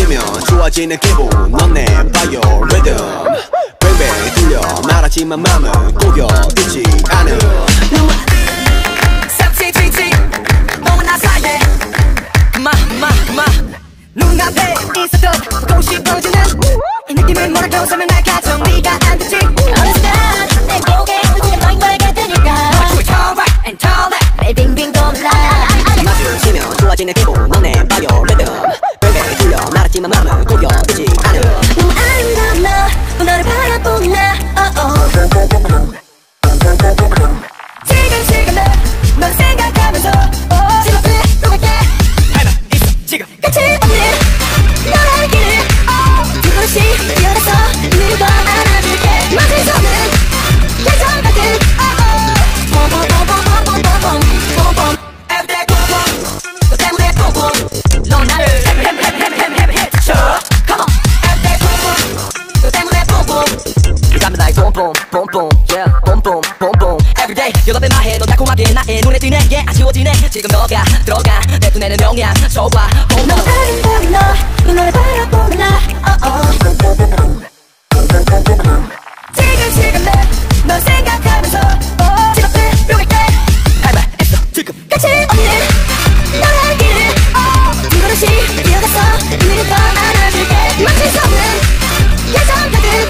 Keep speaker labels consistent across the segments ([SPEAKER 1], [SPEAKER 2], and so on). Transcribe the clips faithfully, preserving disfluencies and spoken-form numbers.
[SPEAKER 1] 치면 좋아지는 기분 넌 내 바이오 리듬 뱅뱅 들려 말하지만 맘은 꼬여 있지 않음
[SPEAKER 2] 삽질질질 너무 나 사이에 그만 그만 그만 눈앞에 있어도 보고 싶어지는 이 느낌을 뭐라고 설명할까 정리가 안 되지 Understand 내 고개 그냥 너인 걸게 되니까 You're tall right and tall that 매일 빙빙 돌아
[SPEAKER 1] 마주치면 좋아지는 기분 넌 내 바이오 리듬 뱅뱅 들려 말하지만 맘은 꼬여 있지 않음
[SPEAKER 2] 너무 아름다운 너 너를 바라본 나 지금 지금 널 생각하면서 지금 또 갈게 할말 있어 지금 끝이 없는 너의 길을 두 걸음씩 뛰어서 눈을 더 안아줄게 멈출 수 없는 계절 같은 봄봄봄봄봄봄봄봄봄 Everyday 봄봄 너 때문에 봄봄 넌 나를 햄햄햄햄햄햄 쳐 Come on Everyday 봄봄 너 때문에 봄봄 You got me like boom boom boom boom yeah boom boom boom boom Everyday 여러 배 마해 넌 달콤하게 나의 눈에 띄네 yeah 아쉬워지네 지금 너가 들어가 내 눈에는 명량 좋아 boom boom 아름다운 너 너를 바라보는 나 지금 지금 널 생각하면서 지금 또 갈게 할 말 있어 지금 끝이 없는 너의 길을 두 걸음씩 뛰어가서 눈을 더 안아줄게 멈출 수 없는 계절 같은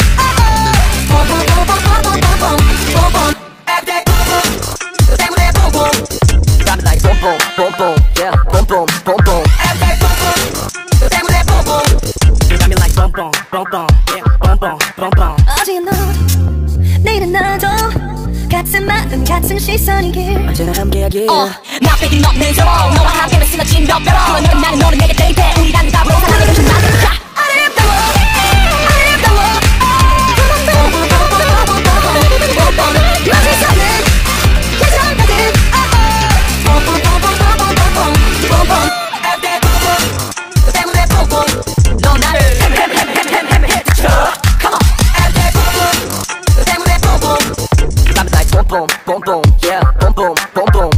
[SPEAKER 2] boom boom boom yeah boom boom boom boom everyday boom boom 너 때문에 boom boom You got me like boom boom boom boom yeah boom boom boom boom 어제의 너 내일은 나도 같은 마음 같은 시선이길 언제나 함께하길 어, 나 뺏긴 없는 서로 너와 함께면 쓰러진 몇 배로 너는 나는 너는 내게 대입해 우리라는 답으로 사랑의 것이 나를 아름다워 아름다워 멈출 수 없는 계절 같은 boom boom boom yeah boom boom boom boom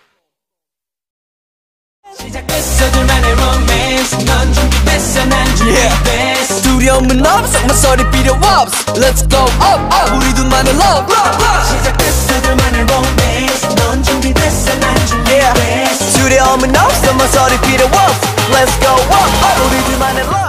[SPEAKER 3] 시작됐어 둘만의 romance 넌 준비됐어 난 준비됐어
[SPEAKER 4] 두려움은 없어 뭐 소리 필요 없어 Let's go up up 우리 둘만의 love
[SPEAKER 3] 시작됐어 둘만의 romance 넌 준비됐어 난 준비됐어
[SPEAKER 4] 두려움은 없어 뭐 소리 필요 없어 Let's go up up 우리 둘만의 love